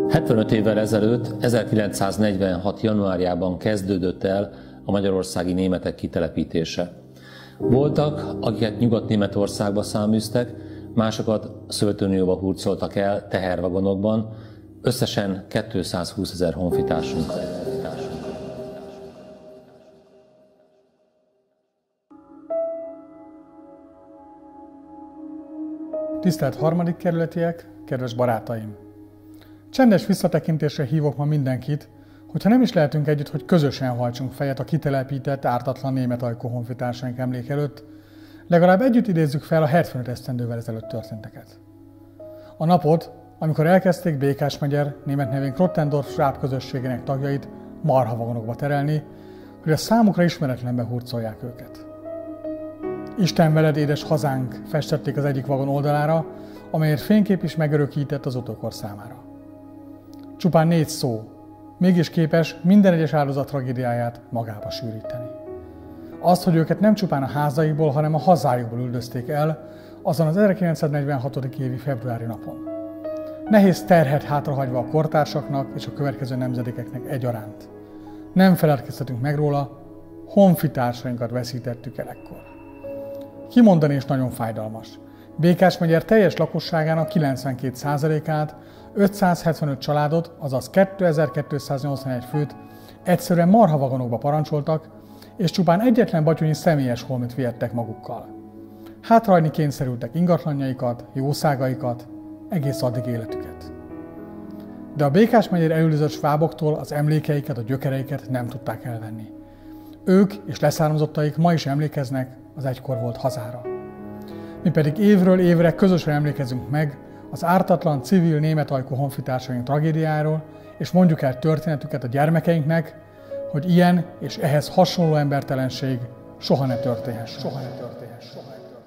75 évvel ezelőtt, 1946. januárjában kezdődött el a magyarországi németek kitelepítése. Voltak, akiket Nyugat-Németországba száműztek, másokat a Szovjetunióba hurcoltak el tehervagonokban, összesen 220 000 honfitársunk. Tisztelt harmadik kerületiek, kedves barátaim! Csendes visszatekintésre hívok ma mindenkit, hogyha nem is lehetünk együtt, hogy közösen hajtsunk fejet a kitelepített, ártatlan német ajkú honfitársaink emlék előtt, legalább együtt idézzük fel a 75 esztendővel ezelőtt történteket. A napot, amikor elkezdték Békásmegyer, német nevén Krottendorf sváb közösségének tagjait marhavagonokba terelni, hogy a számukra ismeretlenbe hurcolják őket. Isten veled, édes hazánk, festették az egyik vagon oldalára, amelyért fénykép is megörökített az utókor számára. Csupán 4 szó, mégis képes minden egyes áldozat tragédiáját magába sűríteni. Azt, hogy őket nem csupán a házaikból, hanem a hazájukból üldözték el, azon az 1946. évi februári napon. Nehéz terhet hátrahagyva a kortársaknak és a következő nemzedékeknek egyaránt. Nem feledkezhetünk meg róla, honfitársainkat veszítettük el ekkor. Kimondani is nagyon fájdalmas. Békásmegyer teljes lakosságának 92%-át, 575 családot, azaz 2281 főt egyszerűen marhavagonokba parancsoltak, és csupán egyetlen batyonyi személyes holmit vihettek magukkal. Hátrahagyni kényszerültek ingatlanjaikat, jószágaikat, egész addig életüket. De a Békásmegyer elüldözött sváboktól az emlékeiket, a gyökereiket nem tudták elvenni. Ők és leszármazottaik ma is emlékeznek az egykor volt hazára. Mi pedig évről évre közösen emlékezünk meg az ártatlan, civil német ajkú honfitársaink tragédiáról, és mondjuk el történetüket a gyermekeinknek, hogy ilyen és ehhez hasonló embertelenség soha ne történhessen. Soha ne történhessen.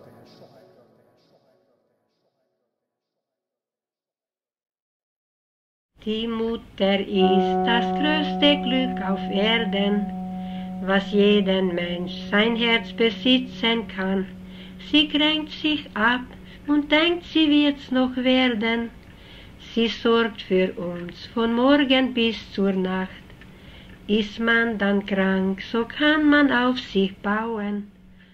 Die Mutter ist das größte Glück auf Erden, was jeden Mensch sein Herz besitzen kann. Sie kränkt sich ab und denkt, sie wird's noch werden. Sie sorgt für uns von Morgen bis zur Nacht. Ist man dann krank, so kann man auf sich bauen.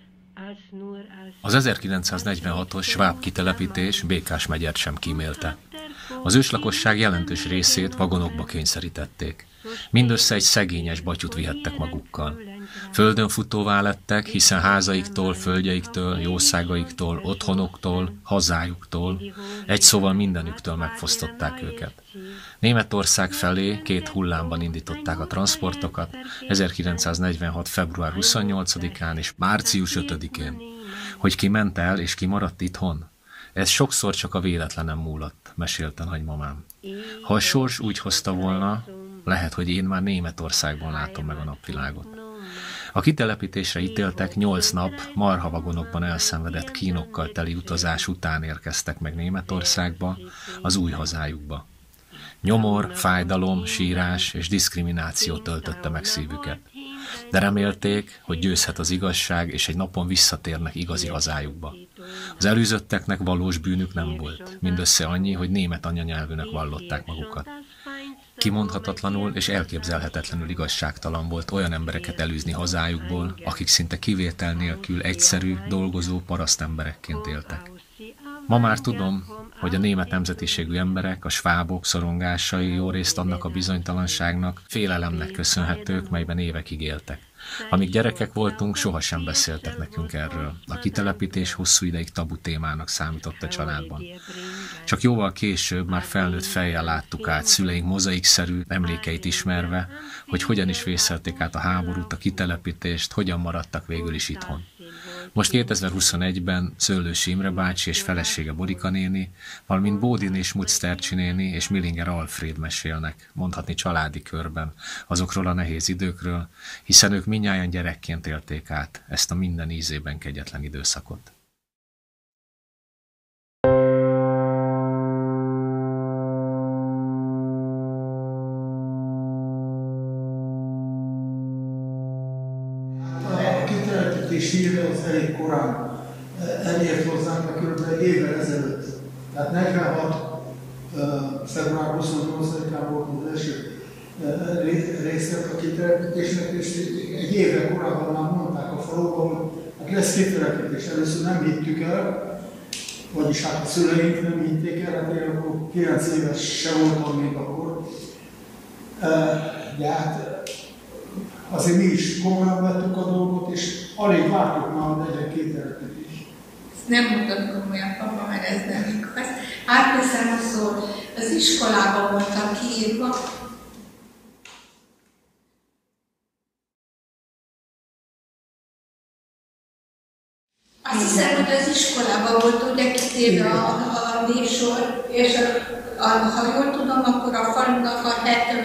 Az 1946-os sváb kitelepítés Békásmegyert sem kímélte. Az őslakosság jelentős részét vagonokba kényszerítették. Mindössze egy szegényes batyut vihettek magukkal. Földön futóvá lettek, hiszen házaiktól, földjeiktől, jószágaiktól, otthonoktól, hazájuktól, egy szóval mindenüktől megfosztották őket. Németország felé 2 hullámban indították a transportokat, 1946. február 28-án és március 5-én. Hogy ki ment el és ki maradt itthon? Ez sokszor csak a véletlenem múlott, mesélte nagymamám. Ha a sors úgy hozta volna, lehet, hogy én már Németországban látom meg a napvilágot. A kitelepítésre ítéltek 8 nap marhavagonokban elszenvedett kínokkal teli utazás után érkeztek meg Németországba, az új hazájukba. Nyomor, fájdalom, sírás és diszkrimináció töltötte meg szívüket. De remélték, hogy győzhet az igazság, és egy napon visszatérnek igazi hazájukba. Az elűzötteknek valós bűnük nem volt, mindössze annyi, hogy német anyanyelvűnek vallották magukat. Kimondhatatlanul és elképzelhetetlenül igazságtalan volt olyan embereket elűzni hazájukból, akik szinte kivétel nélkül egyszerű, dolgozó parasztemberekként éltek. Ma már tudom, hogy a német nemzetiségű emberek, a svábok szorongásai jó részt annak a bizonytalanságnak, félelemnek köszönhetők, melyben évekig éltek. Amíg gyerekek voltunk, sohasem beszéltek nekünk erről. A kitelepítés hosszú ideig tabu témának számított a családban. Csak jóval később már felnőtt fejjel láttuk át szüleink mozaikszerű emlékeit ismerve, hogy hogyan is vészelték át a háborút, a kitelepítést, hogyan maradtak végül is itthon. Most 2021-ben Szőlősi Imre bácsi és felesége Borika néni, valamint Bódin és Mutztercsi néni és Millinger Alfréd mesélnek, mondhatni családi körben, azokról a nehéz időkről, hiszen ők mindnyájan gyerekként élték át ezt a minden ízében kegyetlen időszakot. Hírve az elég korán elért hozzánk, kb. Évvel ezelőtt. Tehát 46. február 28-án volt az első részlet a kitelepítésnek, és egy évvel korábban már mondták a faluban, hogy hát lesz kitelepítés. Először nem hittük el, vagyis hát a szüleink nem hitték el, hát én akkor 9 éves se voltam még akkor. De hát azért mi is komolyan vettük a dolgot, és alig vártuk már, hogy legyen kitelepítés. Nem mondod komolyan, papa, mert ez nem igaz. Átveszem a szót, az iskolában voltam kiírva. Azt hiszem, hogy az iskolában volt ugye kitéve a névsor, és ha jól tudom, akkor a falunak a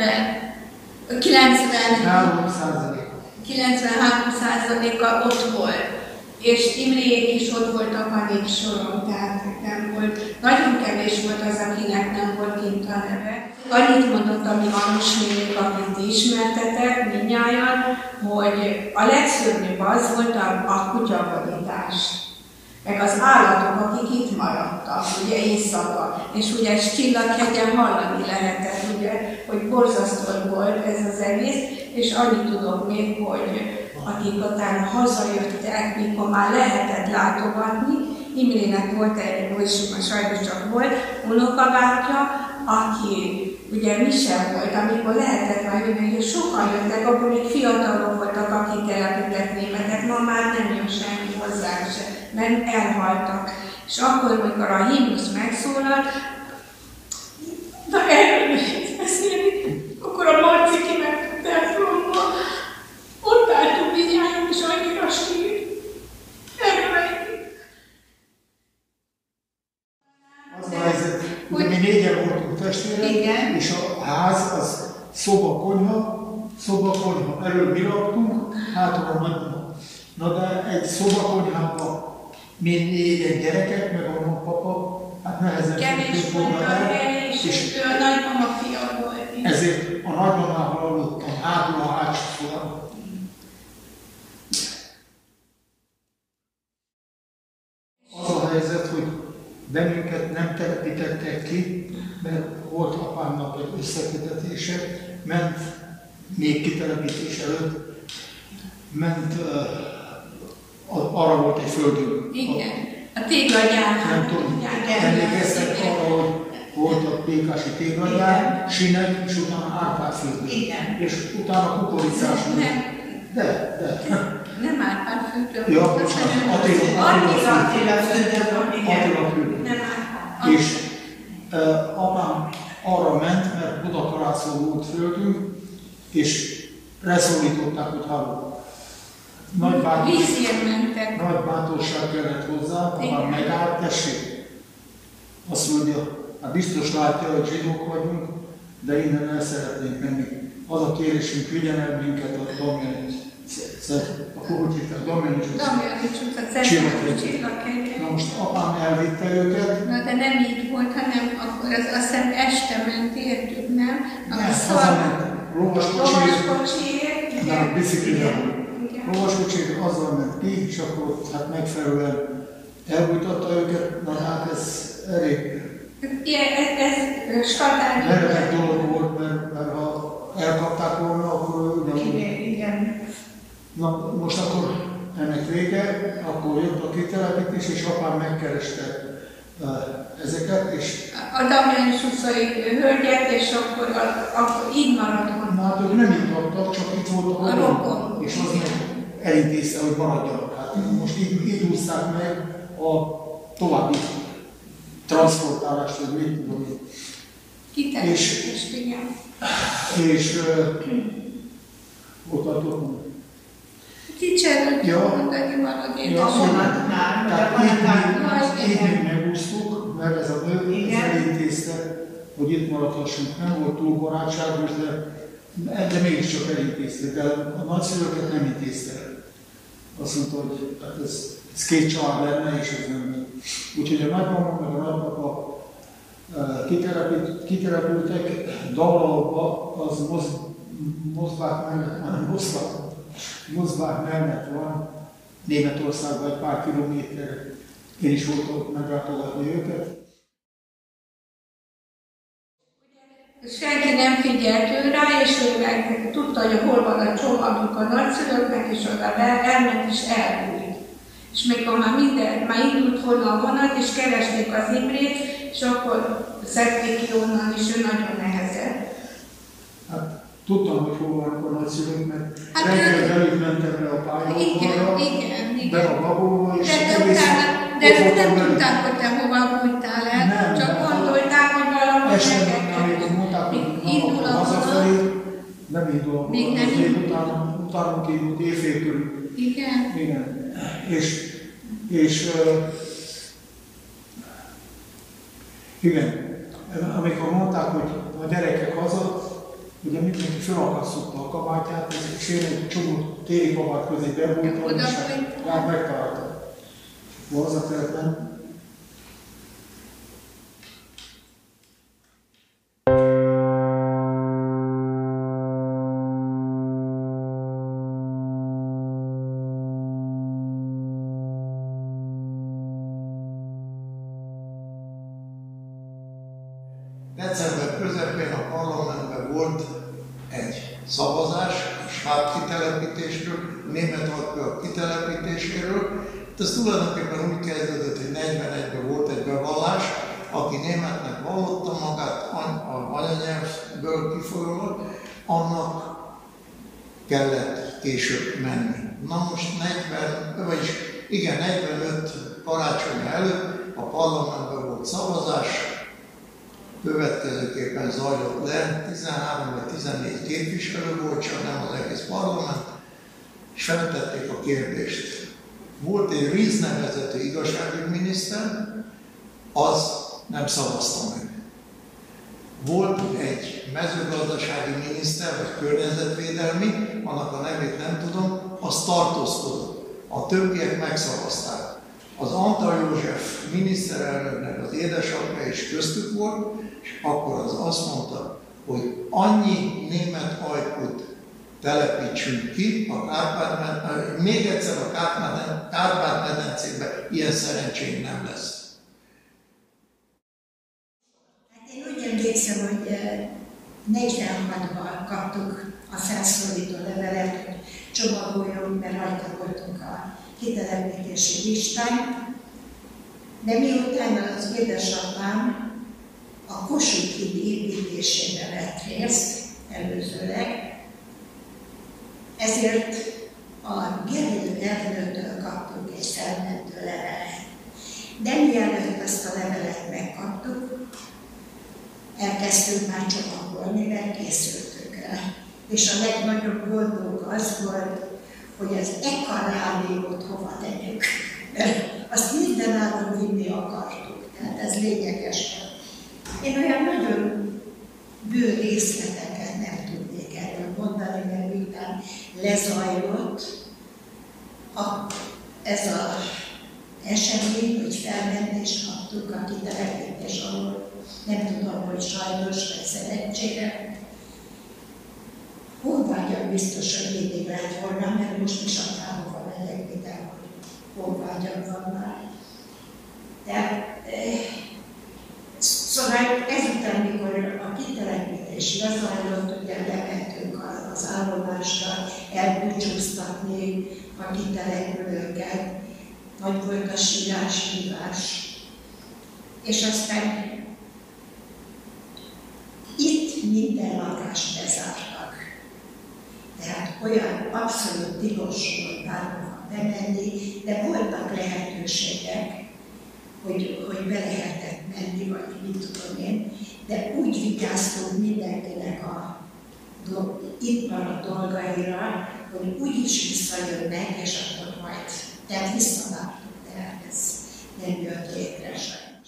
93%-a ott volt. És Imréjék is ott voltak a névsoron, tehát nem volt. Nagyon kevés volt az, akinek nem volt kint a neve. Annyit mondott a mi Annus nénik, akit ismertetek mindnyájan, hogy a legszörnyűbb az volt a kutyavadítás. Meg az állatok, akik itt maradtak, ugye éjszaka. És ugye Csillaghegyen hallani lehetett, ugye, hogy borzasztó volt ez az egész, és annyit tudok még, hogy akik utána hazajöttek, mikor már lehetett látogatni, Imrének volt egy, sajnos csak volt, unokabátyja, aki ugye mi sem volt, amikor lehetett már jönni, és sokan jöttek, akkor még fiatalok voltak, akik telepített németek, ma már nem jön semmi hozzá se, mert elhaltak. És akkor, amikor a himnusz megszólalt, de erről is beszélni, akkor a Marci kiment a templomba, ott álltunk mindjárt, és annyira sír. Erről az a helyzet, hogy mi négyen voltunk testvérek, és a ház az szoba-konyha, elől mi laktunk, hátul a nagymama. Na de egy szoba-konyhában mi négyen gyerekek, meg a papa, hát nehezen kevés volt a hely, és ő a nagymama fia volt. Ezért a nagymamával aludtam, hátul a hátsó szobában. Az a helyzet, hogy bennünket nem telepítettek ki, mert volt apámnak egy összekötetése, ment még kitelepítés előtt, ment, arra volt egy földünk. Igen, a téglagyár. Nem tudom, emlékeztek arra, hogy volt a Pékási téglagyár, sinek, és utána Árpád-fürdő. És utána kukoricás. De. Nem Árpád-fürdő. Ja, bocsánat, Attila fürdő. És apám arra ment, mert Budakarászon volt földünk, és leszólították, hogy halló. Nagy bátorság kellett hozzá, apám megállt, tessék. Azt mondja, hát biztos látja, hogy zsidók vagyunk, de innen el szeretnénk menni. Az a kérésünk, vigyen el minket a Damjanics. Akkor hogy hívták? Damjanics utca. Csillaghegyen. Na most apám elvitte őket. Na de nem így volt, hanem akkor azt hiszem este ment, értük, nem? Nem, hazament. Lovaskocsiért. De biciklivel volt. Lovaskocsiért azzal ment ki, és akkor ott hát megfelelően elbújtatta őket. Na hát ez elég meredek dolog volt, mert ha elkapták volna, akkor ugyanúgy. Igen. Na most akkor ennek vége, akkor jött a kitelepítés, és apám megkereste ezeket, és... A Damjanics utcai hölgyet, és akkor így maradott. Na hát ők nem így laktak, csak itt volt a rokon. És az meg elintézte, hogy maradjanak. Hát most így húzták meg a további transzportálást, vagy mit tudom én. Kitelepítést, igen. És ott tartottunk. Kicserült, mondani valami. Tehát így még megúsztuk, mert ez a nő elintézte, hogy itt maradhassunk. Nem volt túl barátságos, de mégiscsak elintézte. De a nagyszülőket nem intézte. Azt mondta, hogy hát ez két család lenne, és ez nem. Úgyhogy a nagymama meg a nagypapa kitelepültek, Dallaóba, az Mozbák mellett van, Németországban egy pár kilométerre. Én is voltam meglátogatni őket. Senki nem figyelt ő rá, és ő meg tudta, hogy hol van a csomaguk a nagyszülőknek, és oda elment és elbújt. És mikor már indult volna a vonat, és keresték az Imrét, és akkor szedték ki onnan, és ő nagyon nehezett. Hát, tudtam, hogy hol vannak a nagyszülők, mert reggel velük mentem le a pályaudvarra, be a babóba, és de ők nem tudták, hogy te hova bújtál el, csak gondolták, hogy valahol neked mondták, hogy indul a hazafelé, nem indul a vonat, utána indult éjfél körül. Igen. Igen. Igen, amikor mondták, hogy a gyerekek haza, ugye mindenki felakasztotta a kabátját, és én egy csomó téli kabát közé bebújtam, és rá megtaláltam. Hazateretben. December közepén a parlamentben volt egy szavazás a sváb kitelepítésről, a Németalpja kitelepítéséről. Ez tulajdonképpen úgy kezdődött, hogy 41-ben volt egy bevallás, aki németnek vallotta magát anyanyelvből kifolyólag, annak kellett később menni. Na most 45 karácsony előtt a parlamentben volt szavazás, következőképpen zajlott le, 13 vagy 14 képviselő volt, csak nem az egész parlament, és feltették a kérdést. Volt egy Ries nevezetű igazságügyminiszter, az nem szavazta meg. Volt egy mezőgazdasági miniszter, vagy környezetvédelmi, annak a nevét nem tudom, az tartózkodott. A többiek megszavazták. Az Antal József miniszterelnöknek az édesapja is köztük volt, és akkor az azt mondta, hogy annyi német ajkút telepítsünk ki, még egyszer a Kárpát-medencébe, ilyen szerencsénk nem lesz. Hát én úgy emlékszem, hogy 46-ban kaptuk a felszólító levelet, hogy csomagoljunk, mert rajta voltunk a kitelepítési listán, de miután az édesapám a Kossuth híd építésében vett részt előzőleg, ezért a Gerlő Ernőtől kaptunk egy felmentő levelet. De mielőtt ezt a levelet megkaptuk, elkezdtünk már csomagolni, mert készültünk el. És a legnagyobb gondunk az volt, hogy az ekaráliót hova tegyük. Azt mindenáron vinni akartuk, tehát ez lényeges volt. Én olyan nagyon bő részleteket nem tudnék erről mondani, mert miután lezajlott ez az esemény, hogy felmentést kaptuk a kitelepítés alól, nem tudom, hogy sajnos vagy szerencsére. Honvágyam biztos, hogy mindig lett volna, mert most is akárhova megyek mindenhol, honvágyam van már. De szóval ezután, mikor a kitelepítés lezajlott, ugye lementünk az állomásra elbúcsúztatni a kitelepülőket, nagy volt a sírás-hívás. És aztán itt minden lakást bezártak. Tehát olyan abszolút tilos volt bárhova bemenni, de voltak lehetőségek, hogy be lehetett menni, vagy mit tudom én, de úgy vigyáztunk mindenkinek a itt maradt dolgaira, hogy úgyis visszajönnek, és akkor majd tehát visszavártuk, tehát ez nem jött létre sajnos.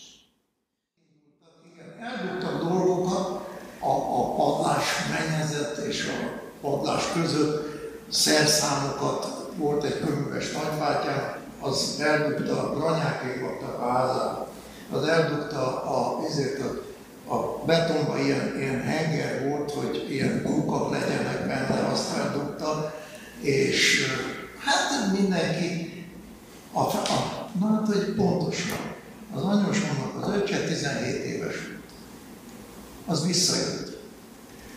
Eldugtak dolgokat, a padlás mennyezet és a padlás között szerszámokat, volt egy könyves nagybátyám, az eldugta, a Branyákék laktak a házát, az eldugta a betonban ilyen henger volt, hogy ilyen kukak legyenek benne, azt eldugta, és hát mindenki, hogy pontosan, az anyósomnak az öccse 17 éves volt. Az visszajött.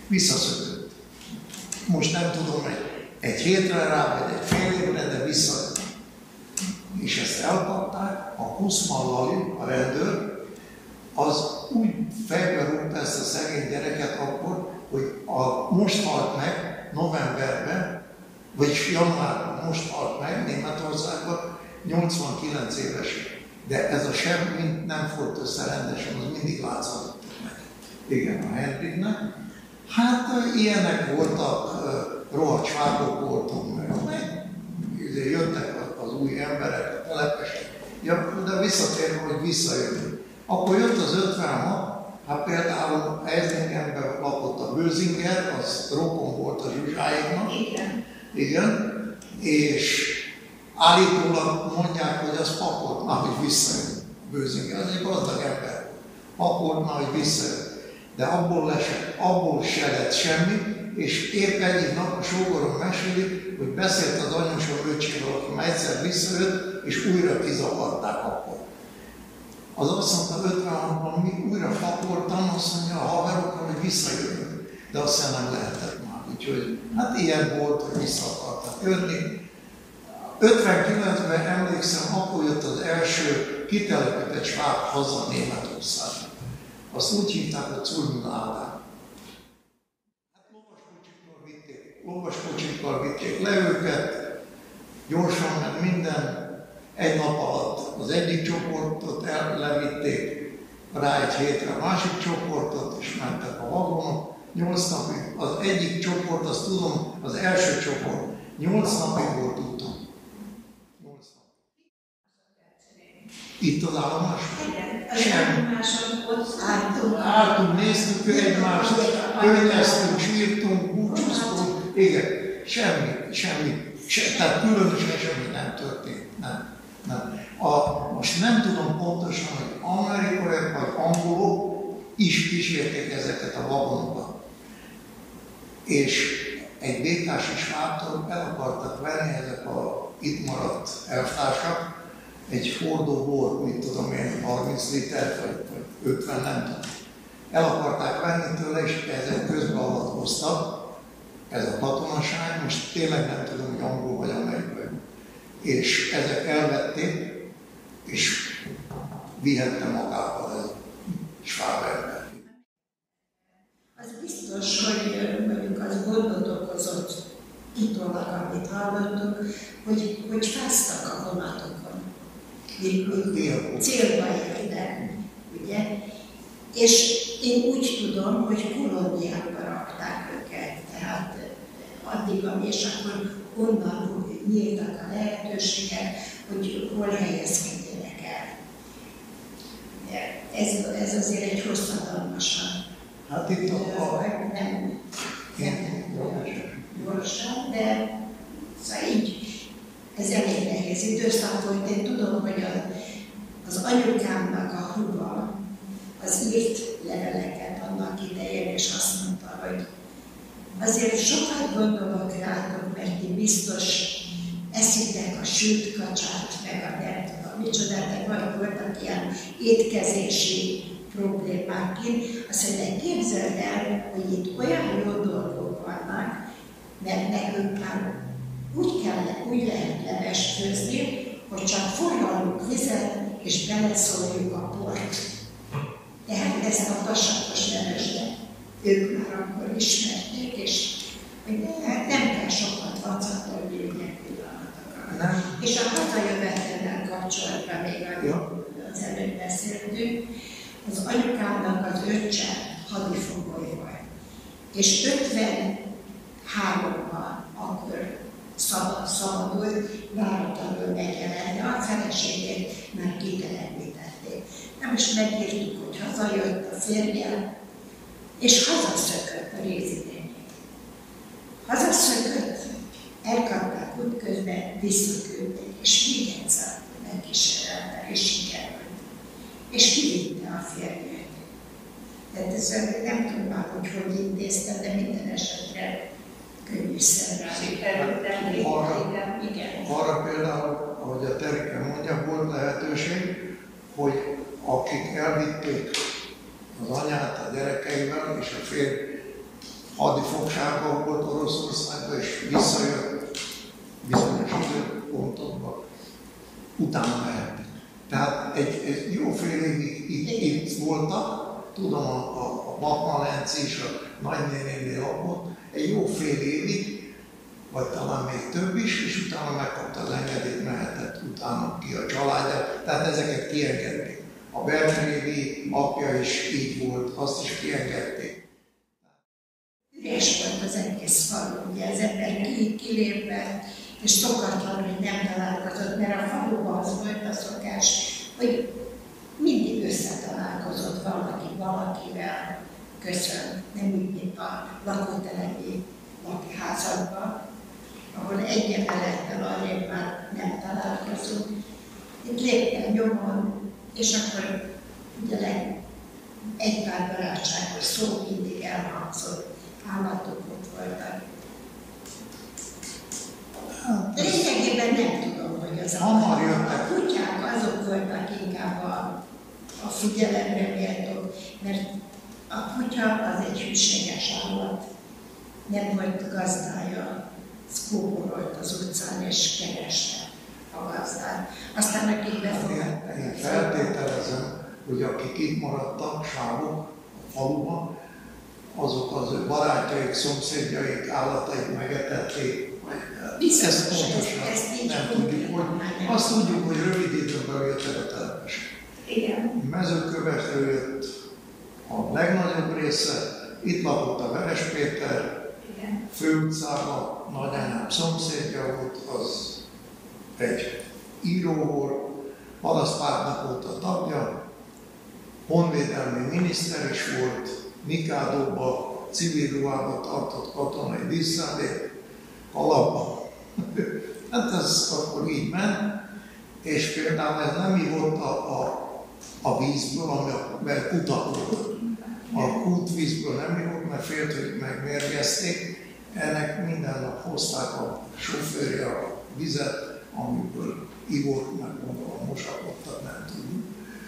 Visszaszökött. Most nem tudom, egy hétre rá, vagy egy fél évre, de visszajött. És ezt elkapták, a Kuszman Lali, a rendőr, az úgy fejbe rúgta ezt a szegény gyereket akkor, hogy most halt meg novemberben, vagyis januárban most halt meg Németországban, 89 éves. De ez a seb nem folyt össze rendesen, az mindig látszott meg. Igen, a Henriknek. Hát ilyenek voltak, rohadt svábok voltunk, meg jöttek az új emberek, a telepesek. Ja, de visszatérve, hogy visszajönni. Akkor jött az 56, hát például Eisingenben lakott a Bőzinger, az rokon volt a Zsuzsáéknak. Igen. És állítólag mondják, hogy az pakoltna, hogy visszajön Bőzinger. Az egy gazdag ember. Pakoltna, hogy visszajön. De abból se lett semmi, és épp egyik nap a sógorom mesélik, hogy beszélt az anyósom öcsével, aki már egyszer visszajött, és újra kizavarták akkor. Az azt mondta, 56-ban mi újra pakoltam, azt mondja a haverokkal, hogy visszajövünk. De aztán nem lehetett már. Úgyhogy hát ilyen volt, hogy vissza akartak jönni. 59-ben emlékszem, akkor jött az első kitelepített sváb haza Németországba. Azt úgy hívták, hogy Zulmün Ádám. Hát lovaskocsikkal vitték le őket, gyorsan, mert minden. Egy nap alatt az egyik csoportot levitték, rá egy hétre a másik csoportot, és mentek a vagonok. 8 napig, az egyik csoport, azt tudom, az első csoport, 8 napig volt úton. 8 napig. Itt az állomáson? Igen, az állomáson ott álltunk, néztük egymást, könnyeztünk, sírtunk, búcsúztunk. Igen, semmi. Tehát különösen semmi nem történt. Nem. Most nem tudom pontosan, hogy amerikaiak vagy angolok is kísérték ezeket a vagonokat. És egy békási svábtól el akartak venni ezek a itt maradt elvtársak egy hordó bort, mit tudom én, 30 liter vagy 50, nem tudom. El akarták venni tőle, és ezek közbeavatkoztak. Ez a katonaság, most tényleg nem tudom, hogy angol vagy amerikai. És ezek elvették, és vihette magával ez a sváb ember. Az biztos, hogy mondjuk az gondot okozott utólag, amit hallottuk, hogy fáztak a vonatokon. Célba értek, ugye? És én úgy tudom, hogy kolóniába rakták őket, tehát addig, és akkor onnan nyíltak a lehetőségek, hogy hol helyezkedjenek el. Ez azért egy hosszadalmasan. Hát itt nem gyorsan, de szóval így ez elég nehéz időszak volt. Én tudom, hogy az anyukámnak a húga az írt leveleket annak idején, és azt mondta, hogy azért sokat gondolok rátok, mert ti biztos eszitek a sült kacsát, meg a nem tudom micsodát, vagy voltak ilyen étkezési problémák kint. Azt mondja, képzeld el, hogy itt olyan jó dolgok vannak, mert nekünk már úgy lehet levest főzni, hogy csak forralunk vizet, és beleszóljuk a port. Tehát ezt a vasakos levesdet ők már akkor ismerték, és hát nem kell sokat vacatolni ügyek pillanatokat. És a hazajövetellel kapcsolatban még az előbb beszéltünk, az anyukámnak az öccse hadifogoly volt. És 53-ban akkor szabadult, váratlanul megjelent, de a feleségét már kitelepítették. Na most megírtuk, hogy hazajött a férje, és hazaszökött a rézidényét. Hazaszökött, elkapták útközben, visszaküldték, és még egyszer megkísérelte, és sikerült. És kivitte a férjét. Tehát ez nem tudom már, hogy intézte, de minden esetre könnyűszerrel. Arra például, ahogy a Terike mondja, volt lehetőség, hogy akik elvitték az anyát a gyerekeivel, és a férj hadifogságban volt Oroszországban, és visszajött bizonyos időpontokban, utána mehetünk. Tehát egy jó fél évig itt voltak, tudom, a Bakmalenc és a nagynénénél lakott, egy jó fél évig, vagy talán még több is, és utána megkapta az engedélyt, mehetett utána ki a családja, tehát ezeket kiengedték. A Bertrévi apja is így volt, azt is kiengedték. Üres volt az egész falu, ugye az ember kilépve, és szokatlan, hogy nem találkozott, mert a faluban az volt a szokás, hogy mindig összetalálkozott valaki valakivel, köszön, nem úgy, mint a lakótelepi házakban, ahol egy emelettel arrébb már nem találkozunk. Itt léptem nyomon, és akkor ugye egy pár barátságos szó mindig elhangzott, állatok ott voltak. Lényegében nem tudom, hogy az a kutyák azok voltak inkább a figyelemre méltók, mert a kutya az egy hűséges állat, nem volt gazdája, szkóborolt az utcán és kereste a gazdát. Aztán akik befogadtak. Én feltételezem, hogy akik itt maradtak, sávok a faluban, azok az ő barátjaik, szomszédjaik, állatait megetették. Biztos, ezt nem tudjuk, hogy azt tudjuk, hogy rövid időben jöttek a telepesek. Mezőkövesről jött a legnagyobb része, itt lakott a Veres Péter, főutcában, nagyanyám szomszédja volt, az egy író volt, Parasztpártnak volt a tagja, honvédelmi miniszter is volt, Mikádóban civil ruhában tartott katonai díszszállét, alapban. Hát ez akkor így ment, és például ez nem ivott a vízből, mert kutak volt. A kútvízből nem ivott, mert félt, hogy megmérgezték. Ennek minden nap hozták a sofőrje a vizet, amiből ivott, meg gondolom mosakodtak, nem tudjuk.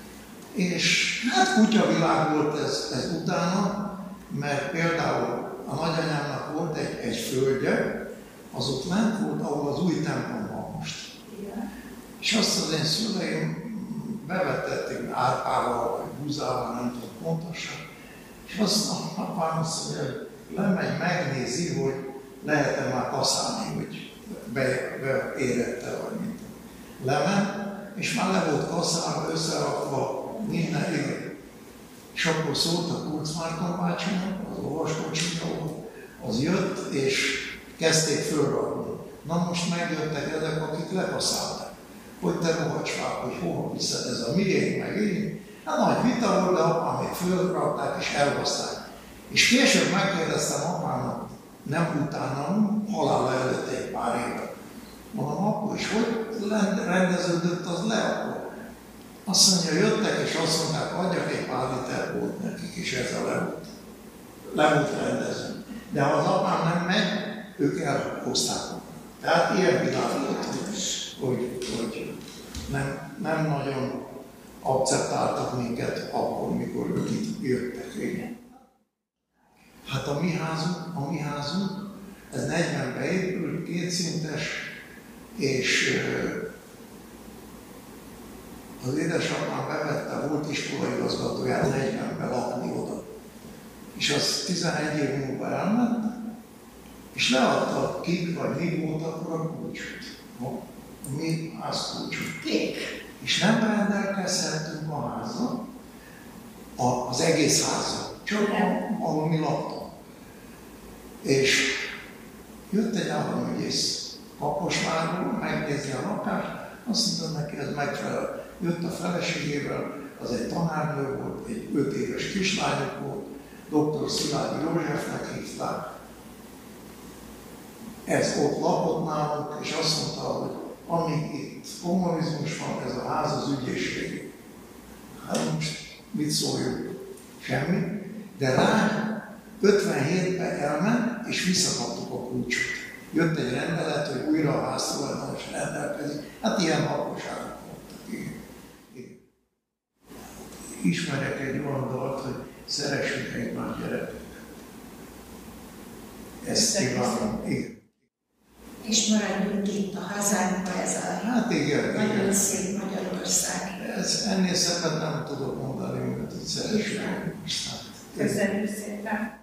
És hát kutyavilág volt ez utána, mert például a nagyanyámnak volt egy földje, az ott lent volt, ahol az új templom van most. Igen. És azt az én szüleim bevetették Árpával, vagy Búzával, nem tudom pontosan, és azt a apám azt mondja, hogy lemegy, megnézi, hogy lehet-e már kaszálni, hogy beérette, vagy mint. Lement, és már le volt kaszálva, összerakva minden élet. És akkor szólt a Kurz Márton bácsinak, az olvaskocsinyó, az jött, és kezdték fölrakni. Na most megjöttek ezek, akik lekaszálták. Hogy te rohacsvák, hogy hova viszed, ez a miénk, meg én. Hát nagy vita volt, de apám még fölrakták és elhozták. És később megkérdeztem apámnak, nem utána, halála előtt egy pár éve. Mondom, akkor is hogy rendeződött az le akkor? Azt mondja, jöttek és azt mondták, adjak egy pár liter volt nekik, és ez a le volt rendező. De ha az apám nem megy, ők elhozták. Tehát ilyen világ volt, hogy nem nagyon akceptáltak minket akkor, mikor ők itt jöttek. Igen. Hát a mi házunk, ez 40-ben épült, kétszintes, és az édesapám bevette, volt iskolaigazgatóját 40-ben lakni oda. És az 11 év múlva elment, és leadta kik, vagy mi volt akkor a kulcsot. A mi házkulcsot. És nem rendelkezhetünk a házzal, az egész házzal, csak ahol mi laktunk. És jött egy államügyész Kaposvárról megnézni a lakást, azt mondta neki, ez megfelel. Jött a feleségével, az egy tanárnő volt, egy 5 éves kislányok volt, dr. Szilágyi Józsefnek hívták. Ez ott lakott nálunk, és azt mondta, hogy amíg itt kommunizmus van, ez a ház az ügyészség. Hát most mit szóljunk? Semmi. De rá 57-ben elment, és visszakaptuk a kulcsot. Jött egy rendelet, hogy újra a háztulajdonos rendelkezik. Hát ilyen hatóságok voltak. Ismerek egy olyan dalt, hogy szeressük egymás gyerekeket. Ezt kívánom, igen. És maradjunk itt a hazánkban, ez a nagyon szép Magyarország. Ennél szebbet nem tudok mondani, mert itt szeretjük. Köszönjük szépen!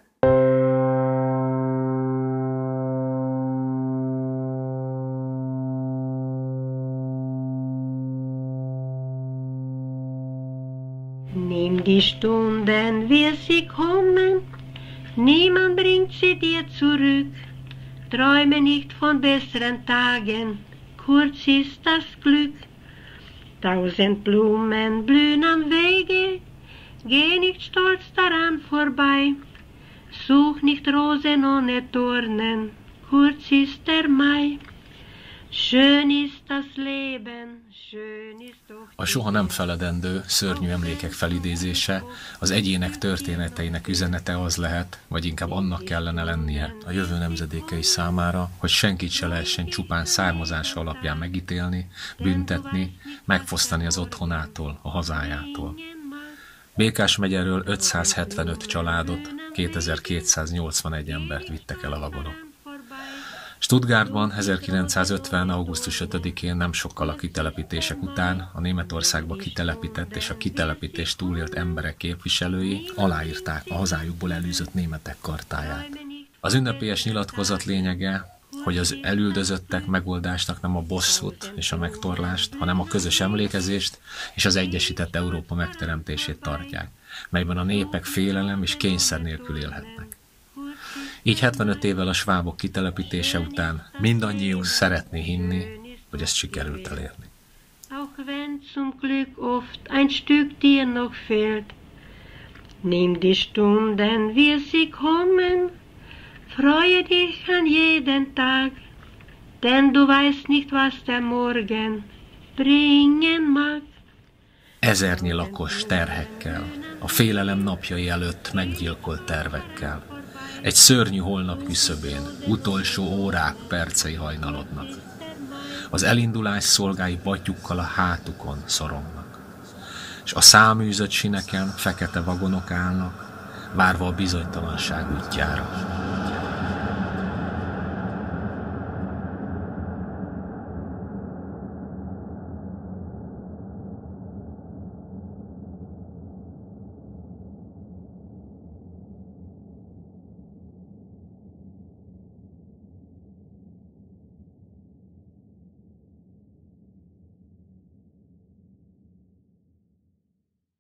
Nimm die Stunden, wie sie kommen, niemand bringt sie dir zurück. Träume nicht von besseren Tagen, kurz ist das Glück. 1000 Blumen blühen am Wege, geh nicht stolz daran vorbei. Such nicht Rosen ohne Dornen, kurz ist der Mai. Schön ist das Leben, schön ist doch... A soha nem feledendő, szörnyű emlékek felidézése, az egyének történeteinek üzenete az lehet, vagy inkább annak kellene lennie a jövő nemzedékei számára, hogy senkit se lehessen csupán származása alapján megítélni, büntetni, megfosztani az otthonától, a hazájától. Békás megyéről 575 családot, 2281 embert vittek el a vagonok. Stuttgartban 1950. augusztus 5-én nem sokkal a kitelepítések után a Németországba kitelepített és a kitelepítést túlélt emberek képviselői aláírták a hazájukból elűzött németek kartáját. Az ünnepélyes nyilatkozat lényege, hogy az elüldözöttek megoldásnak nem a bosszút és a megtorlást, hanem a közös emlékezést és az egyesített Európa megteremtését tartják, melyben a népek félelem és kényszer nélkül élhetnek. Így 75 évvel a svábok kitelepítése után mindannyiunk szeretné hinni, hogy ezt sikerült elérni. Auch wenn zum Glück oft ein Stück dir noch fehlt, nimm die Stunden, wie sie kommen, freue dich an jeden Tag, denn du weißt nicht, was der Morgen bringen mag. Ezernyi lakos terhekkel, a félelem napjai előtt meggyilkolt tervekkel, egy szörnyű holnap küszöbén utolsó órák, percei hajnalodnak. Az elindulás szolgái batyukkal a hátukon szorongnak, és a száműzött sineken fekete vagonok állnak, várva a bizonytalanság útjára.